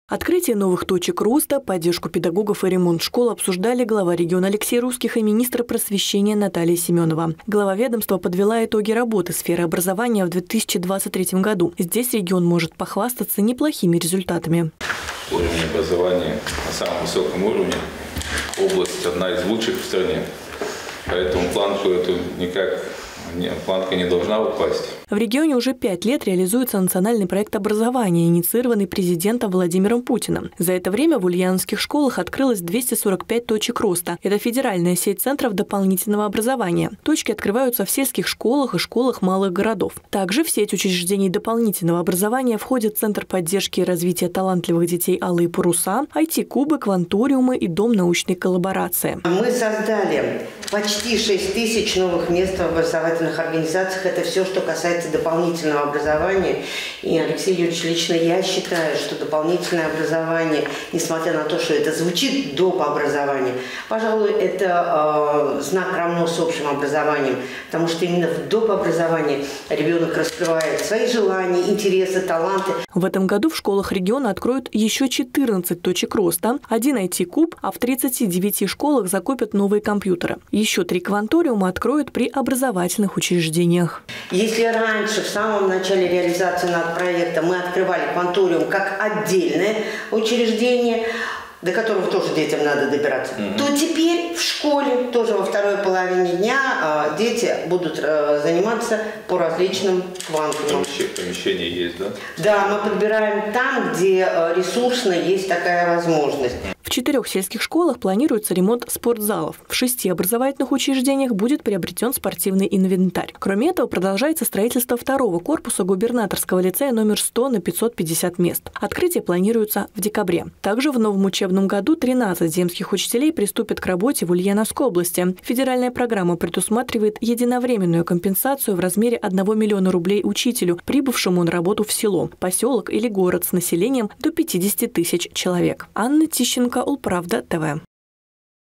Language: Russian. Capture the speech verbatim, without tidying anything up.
Открытие новых точек роста, поддержку педагогов и ремонт школ обсуждали глава региона Алексей Русских и министр просвещения Наталья Семенова. Глава ведомства подвела итоги работы сферы образования в две тысячи двадцать третьем году. Здесь регион может похвастаться неплохими результатами. Уровень образования на самом высоком уровне. Область одна из лучших в стране. Поэтому планку эту никак... планка не должна упасть. В регионе уже пять лет реализуется национальный проект образования, инициированный президентом Владимиром Путиным. За это время в ульяновских школах открылось двести сорок пять точек роста. Это федеральная сеть центров дополнительного образования. Точки открываются в сельских школах и школах малых городов. Также в сеть учреждений дополнительного образования входит Центр поддержки и развития талантливых детей «Алые паруса», ай ти-кубы, кванториумы и Дом научной коллаборации. Мы создали почти шесть тысяч новых мест в образовательных организациях. Это все, что касается дополнительного образования. И, Алексей Юрьевич, лично я считаю, что дополнительное образование, несмотря на то, что это звучит доп. Образование, пожалуй, это э, знак равно с общим образованием, потому что именно в доп. Образовании ребенок раскрывает свои желания, интересы, таланты. В этом году в школах региона откроют еще четырнадцать точек роста, один ай ти-куб, а в тридцати девяти школах закупят новые компьютеры. Еще три кванториума откроют при образовательных учреждениях. Если раньше, в самом начале реализации над проекта, мы открывали кванториум как отдельное учреждение, до которого тоже детям надо добираться, mm-hmm. то теперь в школе, тоже во второй половине дня, дети будут заниматься по различным квантумам. Помещение есть, да? Да, мы подбираем там, где ресурсно есть такая возможность. В четырех сельских школах планируется ремонт спортзалов. В шести образовательных учреждениях будет приобретен спортивный инвентарь. Кроме этого, продолжается строительство второго корпуса губернаторского лицея номер сто на пятьсот пятьдесят мест. Открытие планируется в декабре. Также в новом учебном году тринадцать земских учителей приступят к работе в Ульяновской области. Федеральная программа предусматривает единовременную компенсацию в размере одного миллиона рублей учителю, прибывшему на работу в село, поселок или город с населением до пятидесяти тысяч человек. Анна Тищенко, Улправда ТВ.